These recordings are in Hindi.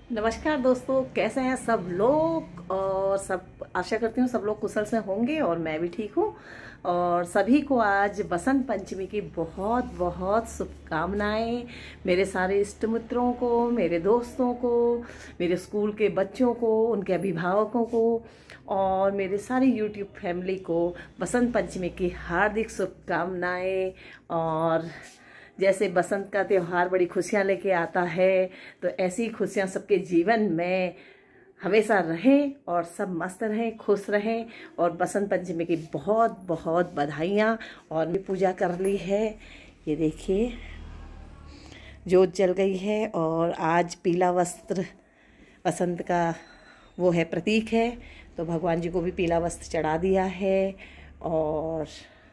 नमस्कार दोस्तों, कैसे हैं सब लोग। और सब आशा करती हूँ सब लोग कुशल से होंगे और मैं भी ठीक हूँ। और सभी को आज बसंत पंचमी की बहुत बहुत शुभकामनाएं। मेरे सारे इष्ट मित्रों को, मेरे दोस्तों को, मेरे स्कूल के बच्चों को, उनके अभिभावकों को और मेरे सारी यूट्यूब फैमिली को बसंत पंचमी की हार्दिक शुभकामनाएं। और जैसे बसंत का त्यौहार बड़ी खुशियाँ लेके आता है, तो ऐसी खुशियाँ सबके जीवन में हमेशा रहें और सब मस्त रहें, खुश रहें। और बसंत पंचमी की बहुत बहुत बधाइयाँ। और मैं पूजा कर ली है, ये देखिए जोत जल गई है। और आज पीला वस्त्र बसंत का वो है, प्रतीक है, तो भगवान जी को भी पीला वस्त्र चढ़ा दिया है। और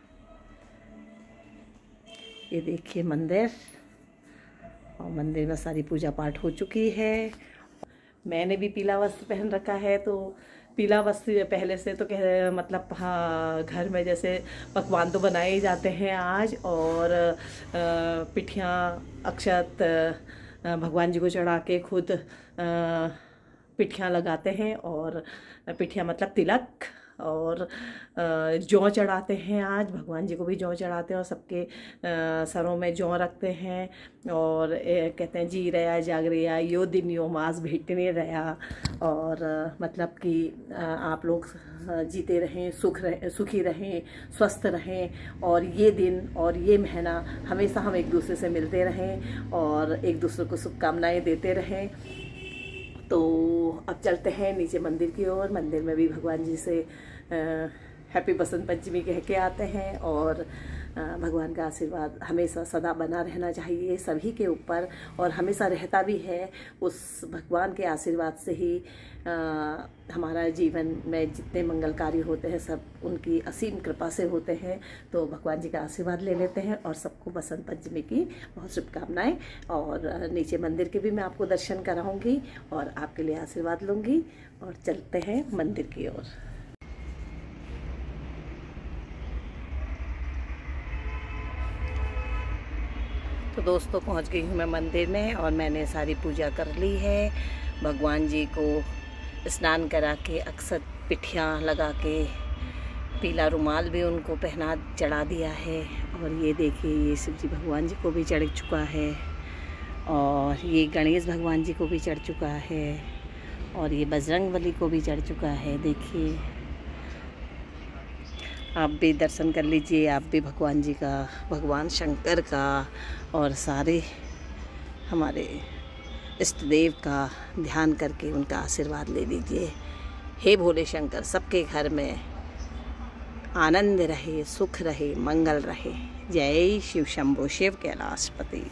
ये देखिए मंदिर, और मंदिर में सारी पूजा पाठ हो चुकी है। मैंने भी पीला वस्त्र पहन रखा है। तो पीला वस्त्र पहले से तो मतलब हाँ, घर में जैसे पकवान तो बनाए ही जाते हैं आज। और पिठियाँ अक्षत भगवान जी को चढ़ा के खुद पिठियाँ लगाते हैं। और पिठियाँ मतलब तिलक, और जौ चढ़ाते हैं। आज भगवान जी को भी जौ चढ़ाते हैं और सबके सरों में जौ रखते हैं। और कहते हैं जी रया जाग रया यो दिन यो मास भेटने रया। और मतलब कि आप लोग जीते रहें, सुखी रहें, स्वस्थ रहें। और ये दिन और ये महीना हमेशा हम एक दूसरे से मिलते रहें और एक दूसरे को शुभकामनाएं देते रहें। तो अब चलते हैं नीचे मंदिर की ओर। मंदिर में भी भगवान जी से हैप्पी बसंत पंचमी कह के आते हैं। और भगवान का आशीर्वाद हमेशा सदा बना रहना चाहिए सभी के ऊपर, और हमेशा रहता भी है। उस भगवान के आशीर्वाद से ही हमारा जीवन में जितने मंगल कार्य होते हैं सब उनकी असीम कृपा से होते हैं। तो भगवान जी का आशीर्वाद ले लेते हैं और सबको बसंत पंचमी की बहुत शुभकामनाएं। और नीचे मंदिर के भी मैं आपको दर्शन कराऊंगी और आपके लिए आशीर्वाद लूँगी। और चलते हैं मंदिर की ओर। तो दोस्तों पहुंच गई हूँ मैं मंदिर में, और मैंने सारी पूजा कर ली है। भगवान जी को स्नान करा के अक्षत पिठियाँ लगा के पीला रुमाल भी उनको पहना चढ़ा दिया है। और ये देखिए ये शिव जी भगवान जी को भी चढ़ चुका है, और ये गणेश भगवान जी को भी चढ़ चुका है, और ये बजरंगबली को भी चढ़ चुका है। देखिए आप भी दर्शन कर लीजिए, आप भी भगवान जी का, भगवान शंकर का और सारे हमारे इष्ट देव का ध्यान करके उनका आशीर्वाद ले लीजिए। हे भोले शंकर, सबके घर में आनंद रहे, सुख रहे, मंगल रहे। जय शिव शंभो शिव कैलाशपति।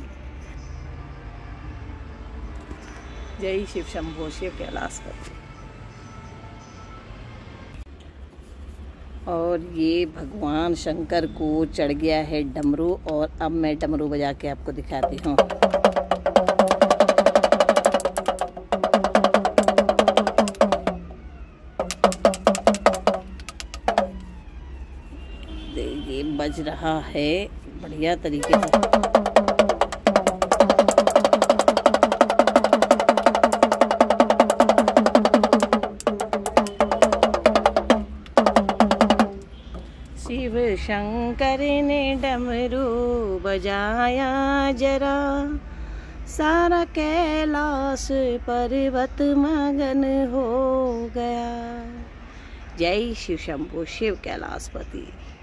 जय शिव शंभो शिव कैलाशपति। और ये भगवान शंकर को चढ़ गया है डमरू, और अब मैं डमरू बजा के आपको दिखाती हूँ। ये बज रहा है बढ़िया तरीके से। शिव शंकर ने डमरू बजाया जरा, सारा कैलाश पर्वत मगन हो गया। जय शिव शंभो शिव कैलाशपति।